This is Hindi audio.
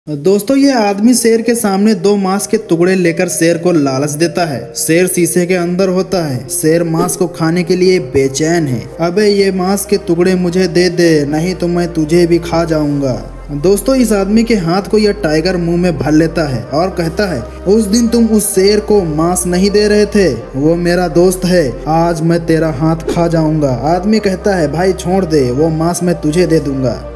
दोस्तों ये आदमी शेर के सामने दो मांस के टुकड़े लेकर शेर को लालच देता है। शेर शीशे के अंदर होता है। शेर मांस को खाने के लिए बेचैन है। अबे ये मांस के टुकड़े मुझे दे दे, नहीं तो मैं तुझे भी खा जाऊंगा। दोस्तों इस आदमी के हाथ को यह टाइगर मुंह में भर लेता है और कहता है, उस दिन तुम उस शेर को मांस नहीं दे रहे थे, वो मेरा दोस्त है, आज मैं तेरा हाथ खा जाऊंगा। आदमी कहता है, भाई छोड़ दे, वो मांस मैं तुझे दे दूंगा।